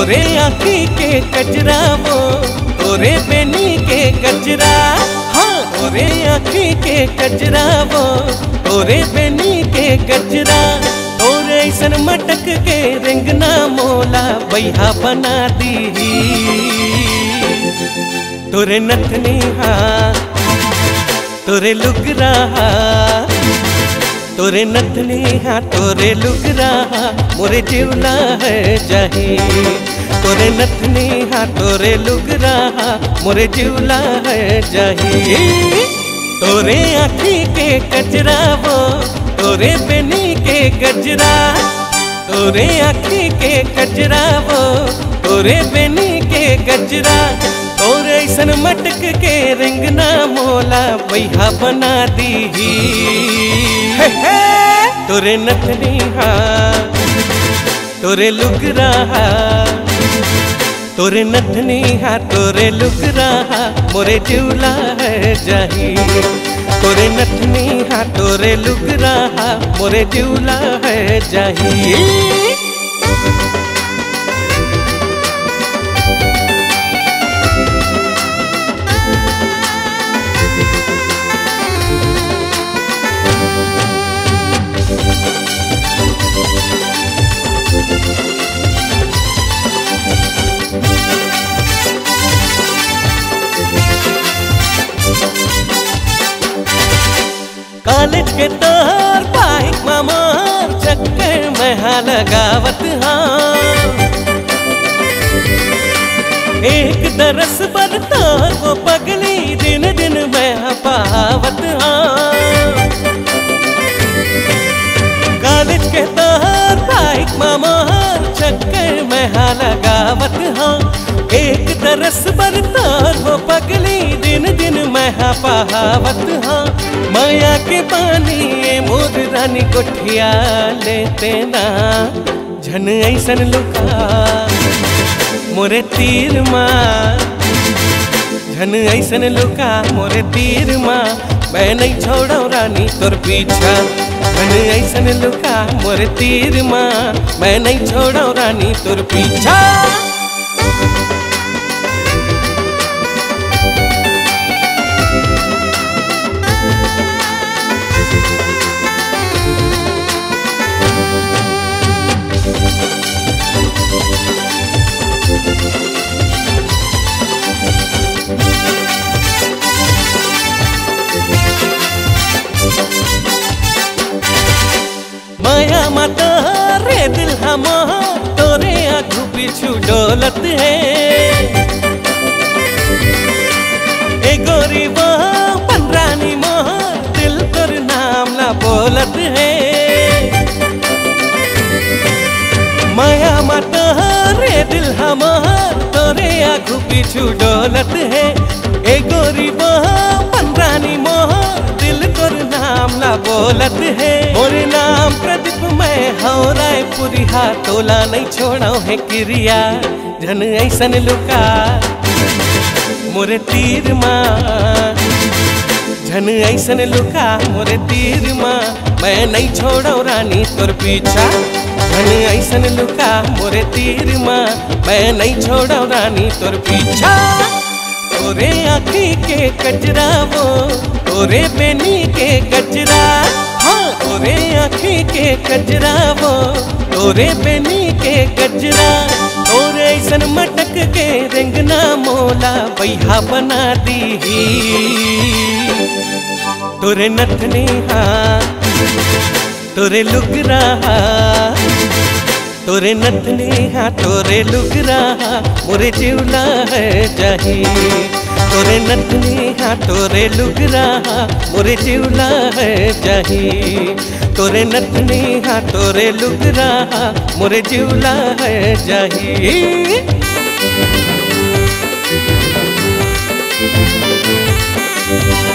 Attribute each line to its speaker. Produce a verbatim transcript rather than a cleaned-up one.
Speaker 1: तोरे आँखी के कजरा वो तोरे बेनी के गजरा, हाँ तोरे आँखी के कजरा वो तोरे बेनी के गजरा। तोरे ऐसन मटक के रेंगना मोला बैहा बना दी। तोरे नथनी हाँ तोरे लुगरा, तोरे नथनी हाँ तोरे लुगरा मोरे जिवला है जाही। तोरे नथनी हाँ तोरे लुगरा मोरे जिवला है जाही। तोरे आँखी के कजरा वो तोरे बेनी के गजरा, तोरे आँखी के कजरा वो तोरे बेनी के गजरा। तोरे ऐसन मटक के रेंगना मोला बैहा बना दी। हे हे तोरे नथनी हाँ तोरे लुगरा, तोरे नथनी हाँ तोरे लुगरा मोरे जिवला है जाही। तोरे नथनी हाँ तोरे लुगरा मोरे जिवला है जाही। कॉलेज के तोहर बाइक मामार चक्कर में हाँ लगावत हाँ। एक दरस पर तोहर वो पगली दिन दिन में हाँ पावत हाँ। कॉलेज के तोहर बाइक मामार चक्कर में हाँ लगावत हाँ। एक दरस पर तोहर वो पगली दिन दिन में हाँ पावत हाँ। माया के पानी मोर रानी कोठिया लेते ना झन ऐसन लुका मोरे तीर माँ, झन ऐसन लुका मोरे तीर माँ। मैं नहीं छोड़ो रानी तोर पीछा, झन ऐसन लुका मोरे तीर माँ। मैं नहीं छोड़ो रानी तोर पीछा। माया माता रे दिल हम तोरे आँखों पीछू डोलत है। ए गोरी वो पंडरानी मोह दिल तोर नाम ला बोलत है। माया माता रे दिल हम तोरे आँखों पीछू डोलत है। ए गोरी वो पंडरानी मोह दिल तोर नाम ला बोलत है। मोरे नाम प्रदीप मैं हो रायपुरी हा तोला नहीं छोड़ो है क्रिया। झन ऐसन लुका मोरे तीर माँ, झन ऐसन लुका मोरे तीर माँ। मैं नहीं छोड़ो रानी तोर पीछा, झन ऐसन लुका मोरे तीर माँ। मैं नहीं छोड़ो रानी तोर पीछा। तोरे आँखी के कजरा वो तोरे बेनी के गजरा, हाँ तोरे आँखी के कजरा वो तोरे बेनी के गजरा। तोरे ऐसन मटक के रेंगना मोला बैहा बना दी। तोरे नथनी हाँ तोरे लुगरा, तोरे नथनी हाँ तोरे लुगरा मोरे जिवला है जाही। तोरे नथनी हाँ तोरे लुगरा मोरे जिवला है जाही। तोरे नथनी हाँ तोरे लुगरा मोरे जिवला है जाही।